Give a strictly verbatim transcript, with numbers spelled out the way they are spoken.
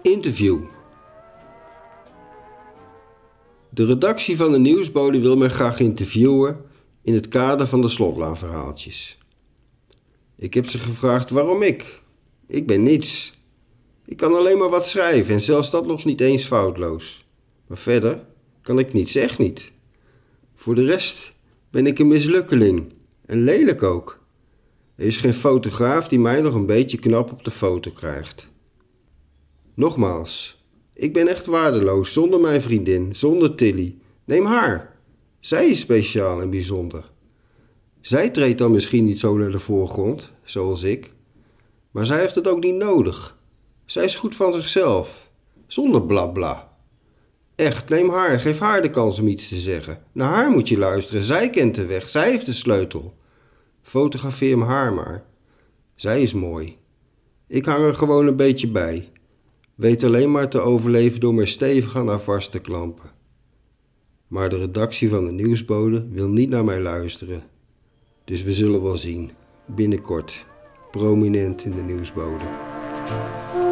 Interview. De redactie van de Nieuwsbode wil mij graag interviewen in het kader van de Slotlaan-verhaaltjes. Ik heb ze gevraagd waarom ik. Ik ben niets. Ik kan alleen maar wat schrijven en zelfs dat nog niet eens foutloos. Maar verder kan ik niets, echt niet. Voor de rest ben ik een mislukkeling en lelijk ook. Er is geen fotograaf die mij nog een beetje knap op de foto krijgt. Nogmaals, ik ben echt waardeloos zonder mijn vriendin, zonder Tilly. Neem haar. Zij is speciaal en bijzonder. Zij treedt dan misschien niet zo naar de voorgrond, zoals ik. Maar zij heeft het ook niet nodig. Zij is goed van zichzelf, zonder blabla. Echt, neem haar, geef haar de kans om iets te zeggen. Naar haar moet je luisteren, zij kent de weg, zij heeft de sleutel. Fotografeer me haar maar. Zij is mooi. Ik hang er gewoon een beetje bij. Weet alleen maar te overleven door mij stevig aan haar vast te klampen. Maar de redactie van de Nieuwsbode wil niet naar mij luisteren. Dus we zullen wel zien. Binnenkort. Prominent in de Nieuwsbode.